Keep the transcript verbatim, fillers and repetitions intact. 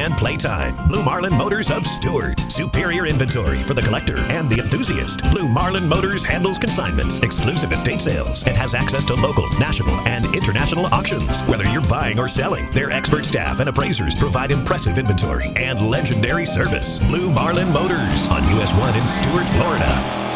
and playtime. Blue Marlin Motors of Stewart. Superior inventory for the collector and the enthusiast. Blue Marlin Motors handles consignments, exclusive estate sales, and has access to local, national, and international auctions. Whether you're buying or selling, their expert staff and appraisers provide impressive inventory and legendary service. Blue Marlin Motors on U S one in Stewart, Florida.